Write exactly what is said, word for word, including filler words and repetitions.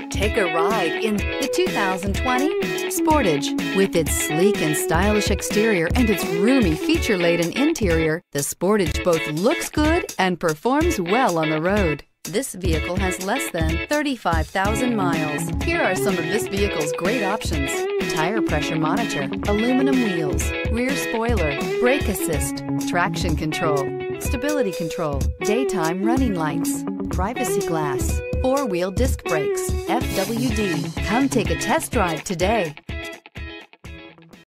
Take a ride in the two thousand twenty Sportage. With its sleek and stylish exterior and its roomy feature-laden interior, the Sportage both looks good and performs well on the road. This vehicle has less than thirty-five thousand miles. Here are some of this vehicle's great options: tire pressure monitor, aluminum wheels, rear spoiler, brake assist, traction control, stability control, daytime running lights, privacy glass, four-wheel disc brakes, F W D. Come take a test drive today.